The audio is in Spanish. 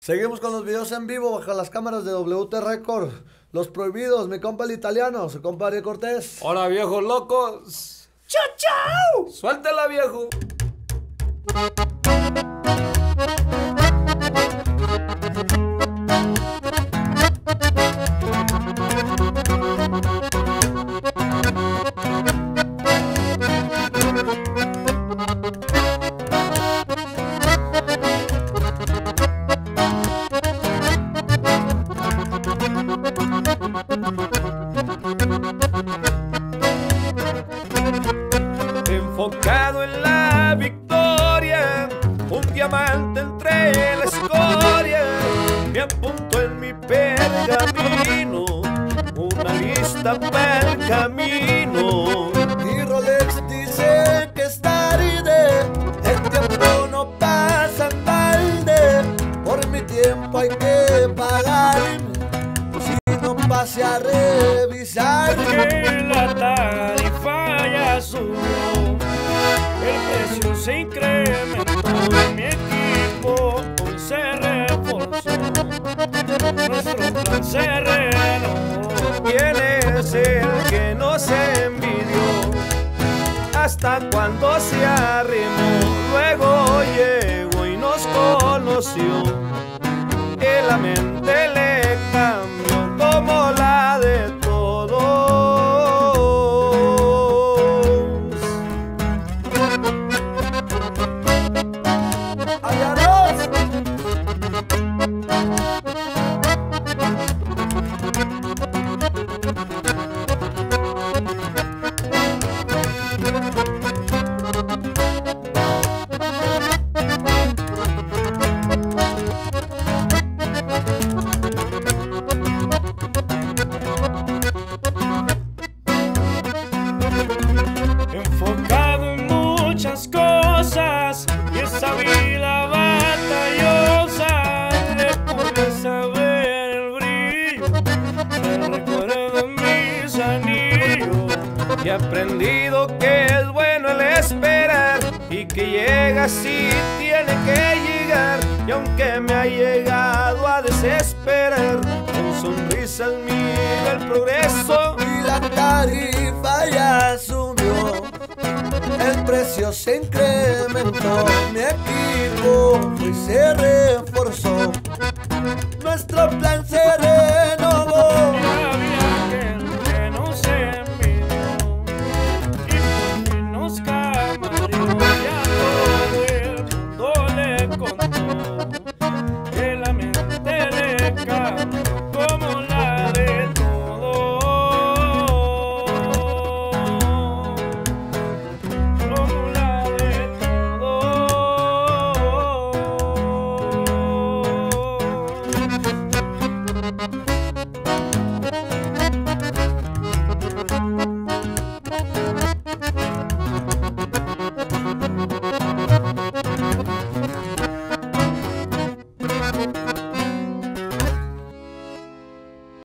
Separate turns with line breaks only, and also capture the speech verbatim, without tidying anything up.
Seguimos con los videos en vivo bajo las cámaras de W T Record. Los prohibidos, mi compa el italiano, su compa Ariel Cortés.
Hola, viejos locos.
¡Chao, chao!
Suéltela, viejo. Enfocado en la victoria, un diamante entre la escoria, me apunto en mi pergamino, una lista para el camino.
Mi Rolex dice que es tarde, el tiempo no pasa en balde, por mi tiempo hay que pagarme, si no pase a revisar.
Que la tarifa ya subió, el precio se incrementó, mi equipo hoy se reforzó, nuestro plan se renovó.
¿Quién es el que nos envidió? Hasta cuando se arrimó, luego llegó y nos conoció, y la mente le cambió como la de todos.
¡Ayaros!
Enfocado en muchas cosas y esa vida batallosa le pude saber el brillo, me recuerdo mis anillos.
Y he aprendido que es bueno el esperar y que llega si tiene que llegar. Y aunque me ha llegado a desesperar, con sonrisas mira el progreso.
Y la tarifa ya subió, el precio se incrementó, mi equipo hoy se reforzó, nuestro plan se renovó.